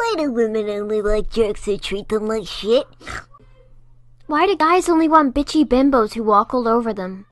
Why do women only like jerks who treat them like shit? Why do guys only want bitchy bimbos who walk all over them?